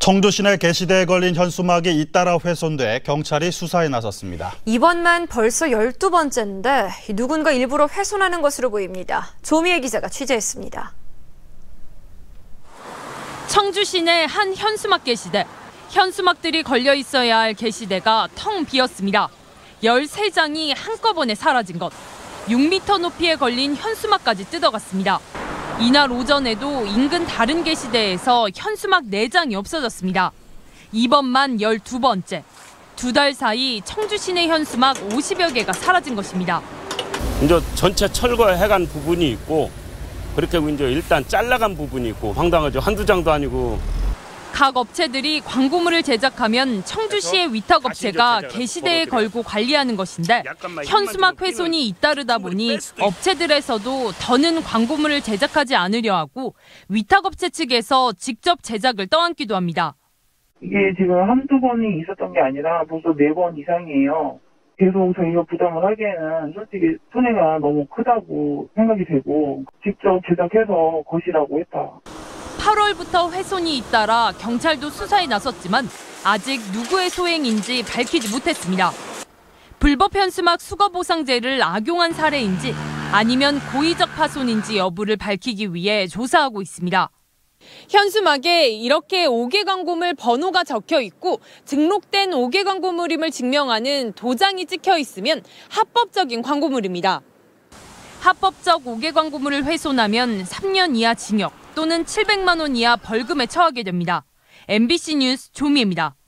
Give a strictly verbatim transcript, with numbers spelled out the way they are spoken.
청주 시내 게시대에 걸린 현수막이 잇따라 훼손돼 경찰이 수사에 나섰습니다. 이번만 벌써 열두 번째인데 누군가 일부러 훼손하는 것으로 보입니다. 조미애 기자가 취재했습니다. 청주 시내 한 현수막 게시대. 현수막들이 걸려 있어야 할 게시대가 텅 비었습니다. 열세 장이 한꺼번에 사라진 것. 육 미터 높이에 걸린 현수막까지 뜯어갔습니다. 이날 오전에도 인근 다른 게시대에서 현수막 네 장이 없어졌습니다. 이번만 열두 번째. 두 달 사이 청주 시내 현수막 오십여 개가 사라진 것입니다. 이제 전체 철거해간 부분이 있고 그렇게 이제 일단 잘라간 부분이 있고 황당하죠. 한두 장도 아니고. 각 업체들이 광고물을 제작하면 청주시의 위탁업체가 게시대에 걸고 관리하는 것인데 현수막 훼손이 잇따르다 보니 업체들에서도 더는 광고물을 제작하지 않으려 하고 위탁업체 측에서 직접 제작을 떠안기도 합니다. 이게 지금 한두 번이 있었던 게 아니라 벌써 네 번 이상이에요. 계속 저희가 부담을 하기에는 솔직히 손해가 너무 크다고 생각이 되고 직접 제작해서 것이라고 했다. 팔월부터 훼손이 잇따라 경찰도 수사에 나섰지만 아직 누구의 소행인지 밝히지 못했습니다. 불법 현수막 수거보상제를 악용한 사례인지 아니면 고의적 파손인지 여부를 밝히기 위해 조사하고 있습니다. 현수막에 이렇게 오 개 광고물 번호가 적혀 있고 등록된 오 개 광고물임을 증명하는 도장이 찍혀 있으면 합법적인 광고물입니다. 합법적 오 개 광고물을 훼손하면 삼 년 이하 징역 또는 칠백만 원 이하 벌금에 처하게 됩니다. 엠비씨 뉴스 조미애입니다.